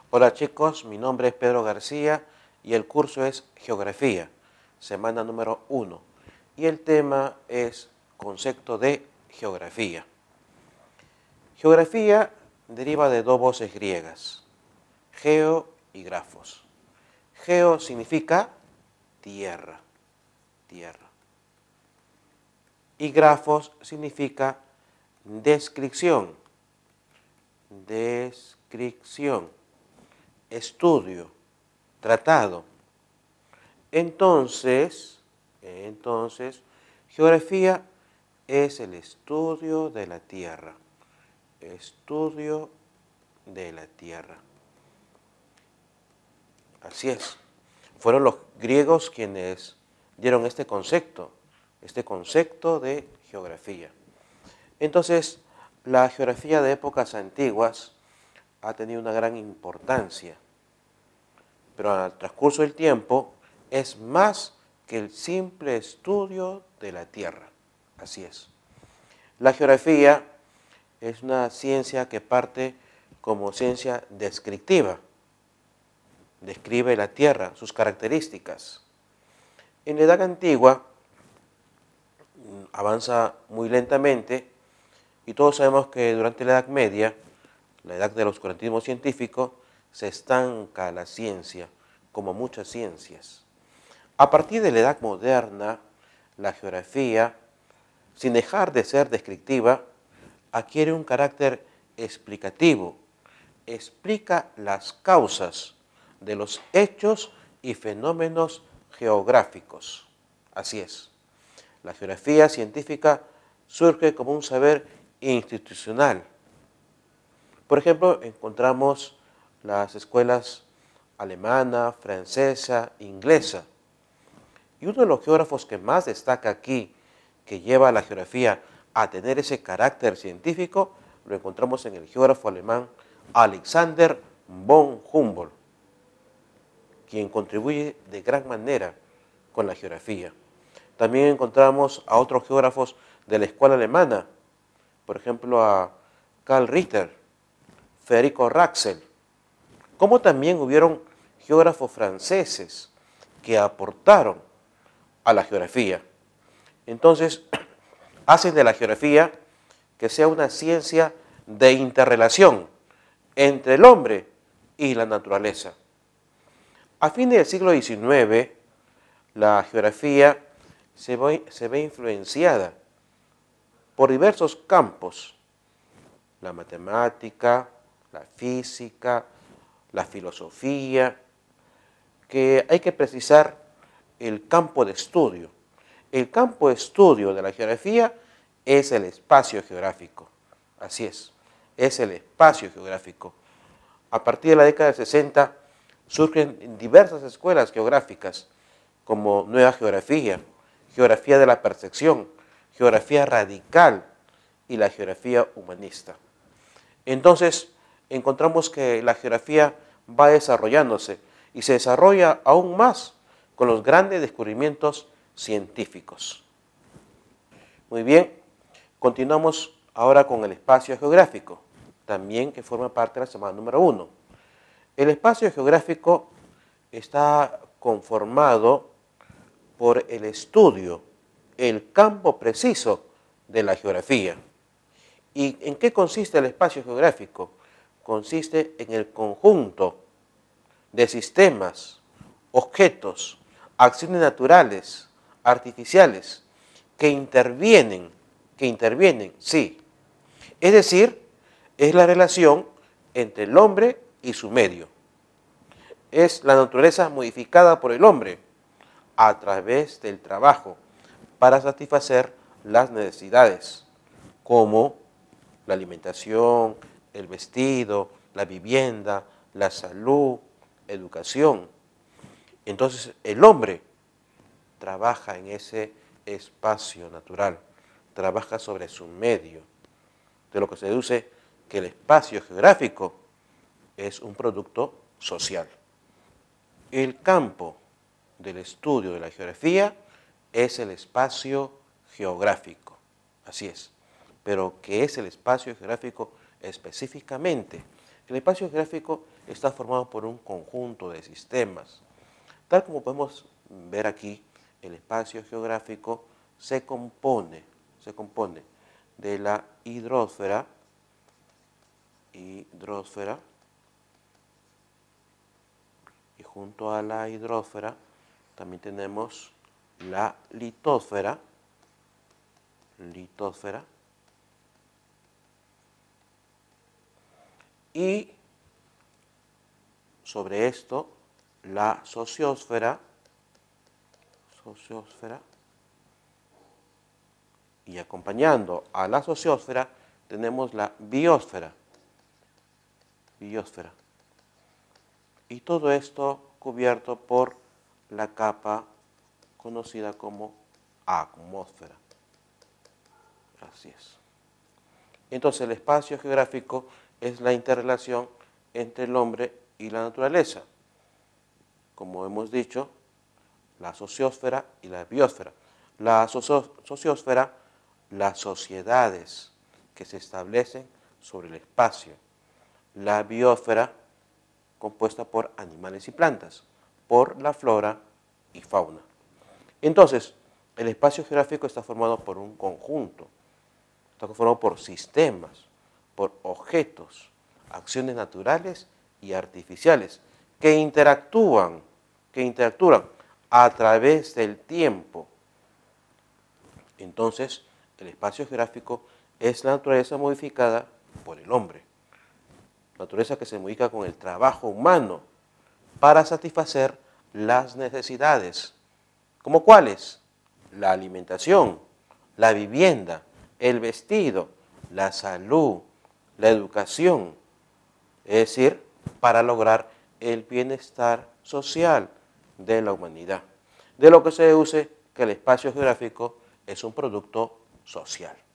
Hola chicos, mi nombre es Pedro García y el curso es Geografía, semana número 1. Y el tema es concepto de geografía. Geografía deriva de dos voces griegas, geo y grafos. Geo significa tierra, tierra. Y grafos significa descripción, descripción, estudio, tratado. Entonces, geografía es el estudio de la tierra, estudio de la tierra. Así es. Fueron los griegos quienes dieron este concepto de geografía. Entonces, la geografía de épocas antiguas ha tenido una gran importancia, pero al transcurso del tiempo es más que el simple estudio de la tierra. Así es. La geografía es una ciencia que parte como ciencia descriptiva. Describe la tierra, sus características. En la Edad Antigua avanza muy lentamente y todos sabemos que durante la Edad Media, la edad del oscurantismo científico, se estanca la ciencia, como muchas ciencias. A partir de la Edad Moderna, la geografía, sin dejar de ser descriptiva, adquiere un carácter explicativo. Explica las causas de los hechos y fenómenos geográficos. Así es. La geografía científica surge como un saber institucional. Por ejemplo, encontramos las escuelas alemana, francesa, inglesa. Y uno de los geógrafos que más destaca aquí, que lleva a la geografía a tener ese carácter científico, lo encontramos en el geógrafo alemán Alexander von Humboldt, quien contribuye de gran manera con la geografía. También encontramos a otros geógrafos de la escuela alemana, por ejemplo a Karl Ritter, Federico Raxel, como también hubieron geógrafos franceses que aportaron a la geografía. Entonces, hacen de la geografía que sea una ciencia de interrelación entre el hombre y la naturaleza. A fines del siglo XIX, la geografía se ve influenciada por diversos campos: la matemática, la física, la filosofía, que hay que precisar el campo de estudio. El campo de estudio de la geografía es el espacio geográfico. Así es el espacio geográfico. A partir de la década del 60 surgen diversas escuelas geográficas como Nueva Geografía, Geografía de la Percepción, Geografía Radical y la Geografía Humanista. Entonces, encontramos que la geografía va desarrollándose y se desarrolla aún más con los grandes descubrimientos científicos. Muy bien, continuamos ahora con el espacio geográfico, también que forma parte de la semana número 1. El espacio geográfico está conformado por el estudio, el campo preciso de la geografía. ¿Y en qué consiste el espacio geográfico? Consiste en el conjunto de sistemas, objetos, acciones naturales, artificiales, que intervienen, sí. Es decir, es la relación entre el hombre y su medio. Es la naturaleza modificada por el hombre a través del trabajo para satisfacer las necesidades, como la alimentación, el vestido, la vivienda, la salud, educación. Entonces el hombre trabaja en ese espacio natural, trabaja sobre su medio, de lo que se deduce que el espacio geográfico es un producto social. El campo del estudio de la geografía es el espacio geográfico, así es. Pero ¿qué es el espacio geográfico específicamente? El espacio geográfico está formado por un conjunto de sistemas. Tal como podemos ver aquí, el espacio geográfico se compone de la hidrosfera, y junto a la hidrosfera también tenemos la litosfera, y sobre esto la sociosfera, y acompañando a la sociosfera tenemos la biosfera, y todo esto cubierto por la capa conocida como atmósfera. Así es. Entonces el espacio geográfico es la interrelación entre el hombre y la naturaleza. Como hemos dicho, la sociosfera y la biosfera. La sociosfera, las sociedades que se establecen sobre el espacio. La biosfera, compuesta por animales y plantas, por la flora y fauna. Entonces, el espacio geográfico está formado por un conjunto, está conformado por sistemas, por objetos, acciones naturales y artificiales que interactúan a través del tiempo. Entonces, el espacio geográfico es la naturaleza modificada por el hombre. Naturaleza que se modifica con el trabajo humano para satisfacer las necesidades. ¿Cómo cuáles? La alimentación, la vivienda, el vestido, la salud, la educación. Es decir, para lograr el bienestar social de la humanidad. De lo que se deduce que el espacio geográfico es un producto social.